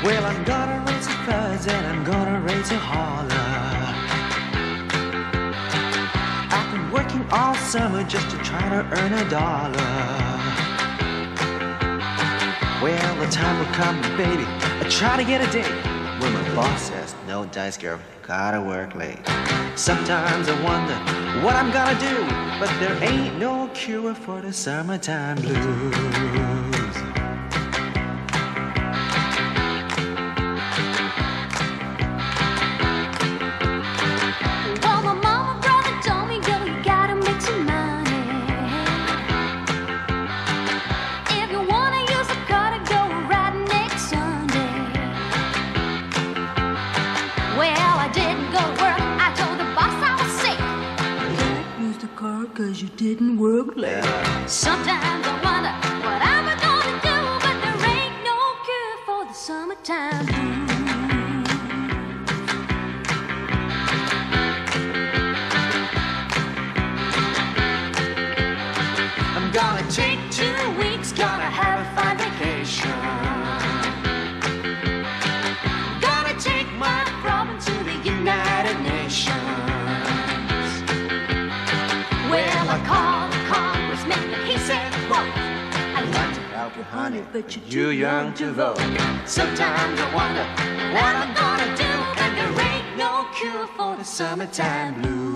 Well, I'm gonna raise a fuss and I'm gonna raise a holler. I've been working all summer just to try to earn a dollar. Well, the time will come, baby, I try to get a date when my boss says, no dice, girl, gotta work late. Sometimes I wonder what I'm gonna do, but there ain't no cure for the summertime blues. Well, my mama, brother told me, girl, you gotta make some money. If you wanna use the car to go riding next Sunday. Well, I didn't go to work, I told the boss I was sick. Don't use the car 'cause you didn't work late. Sometimes I wonder what I'm gonna do, but there ain't no cure for the summertime blues. I'm gonna take 2 weeks, gonna have a fine vacation. Gonna take my problem to the United Nations. Well, I called the congressman and he said, quote, I'd like to help you, honey, but you're too young to vote. Sometimes I wonder what I'm gonna do, and there ain't no cure for the summertime blues.